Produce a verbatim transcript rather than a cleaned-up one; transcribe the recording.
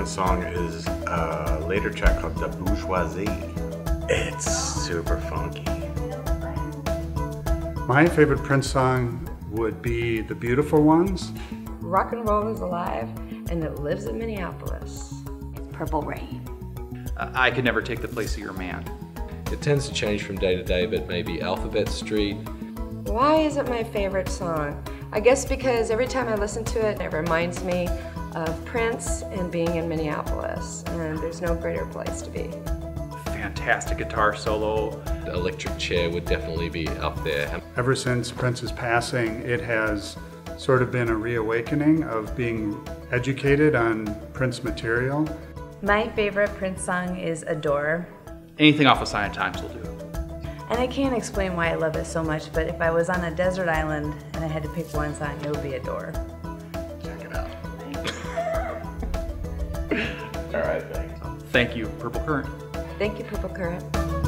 Prince song is a later track called The Bourgeoisie. It's super funky. My favorite Prince song would be The Beautiful Ones. Rock and roll is alive, and it lives in Minneapolis. Purple Rain. Uh, I Could Never Take the Place of Your Man. It tends to change from day to day, but maybe Alphabet Street. Why is it my favorite song? I guess because every time I listen to it, it reminds me of Prince and being in Minneapolis, and there's no greater place to be. Fantastic guitar solo. The Electric Chair would definitely be up there. Ever since Prince's passing, it has sort of been a reawakening of being educated on Prince material. My favorite Prince song is Adore. Anything off of Sign of Times will do. And I can't explain why I love it so much, but if I was on a desert island and I had to pick one song, it would be Adore. Check it out. All right, thanks. Thank you, Purple Current. Thank you, Purple Current.